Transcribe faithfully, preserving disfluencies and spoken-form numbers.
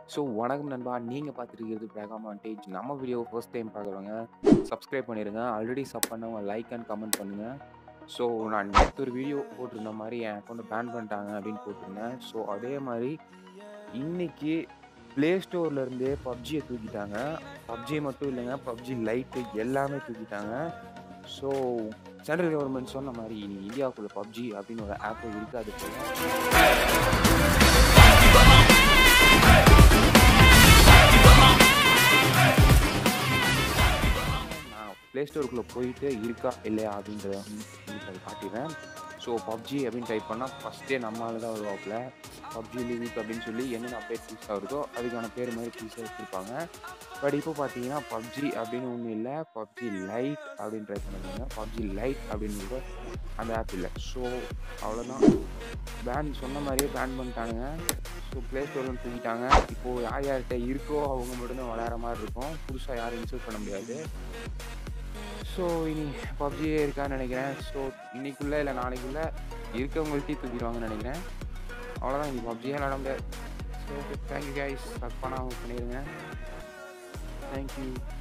So வணக்கம் நண்பா. நீங்க பார்த்துட்டு இருக்கிறது பிராகாமான்டேஜ். நம்ம வீடியோ ஃபர்ஸ்ட் டைம் பார்க்குறவங்க சப்ஸ்கிரைப் பண்ணிருங்க. ஆல்ரெடி சப் பண்ணவங்க லைக் அண்ட் கமெண்ட் பண்ணுங்க. ஸோ நான் நேத்து ஒரு வீடியோ போட்டிருந்த மாரி என் அக்கவுண்ட்ட பேன் பண்ணிட்டாங்க அப்படின்னு போட்டிருந்தேன். ஸோ அதே மாரி இன்னைக்கு Play Storeல இருந்தே PUBGய தூக்கிட்டாங்க. PUBG மட்டும் இல்லைங்க, PUBG லைட் எல்லாமே தூக்கிட்டாங்க. ஸோ சென்ட்ரல் கவர்ன்மெண்ட் சொன்ன மாரி இனி இந்தியாவுக்குள்ள PUBG அப்படின்னு ஒரு ஆப்பே இருக்காது போல. நான் Play Storeக்குள்ள போயிட்டு இருக்கா இல்லையா அப்படின்றத வந்து உங்களுக்கு அது காட்டிடுறேன். ஸோ PUBG அப்படின்னு டைப் பண்ணா ஃபர்ஸ்ட்டே நம்ம ஆளு தான் வருவாப்புல. PUBG லிங்க் அப்படின்னு சொல்லி என்னென்ன அப்டேட் புதுசா வருதோ அதுக்கான பேர் மாரி புதுசா வச்சிருப்பாங்க. பட் இப்போ பார்த்தீங்கன்னா PUBG அப்படின்னு ஒண்ணும் இல்ல. PUBG லைட் அப்படின்னு ட்ரை பண்ணுங்க. PUBG லைட் அப்படின்னு அந்த ஆப் இல்ல. ஸோ அவ்வளோதான். பேன் சொன்ன மாரியே பேன் பண்ணிட்டானுங்க. ஸோ Play Storeல இருந்து தூக்கிட்டாங்க. இப்போ யார் யார்கிட்ட இருக்கோ அவங்க மட்டும் தான் விளையாடுற மாரி இருக்கும். புதுசா யாரையும் இன்ஸ்டால் பண்ண முடியாது. ஸோ இனி PUBGயே இருக்கான்னு நினைக்கிறேன். ஸோ இன்னைக்குள்ள இல்ல நாளைக்குள்ள இருக்கவங்கள்ட்டயும் தூக்கிடுவாங்கன்னு நினைக்கிறேன். அவ்வளோதான், இனி PUBGயே விளையாட முடியாது. So thank you guys. Sub பண்ணாம பண்ணிருங்க. Thank you.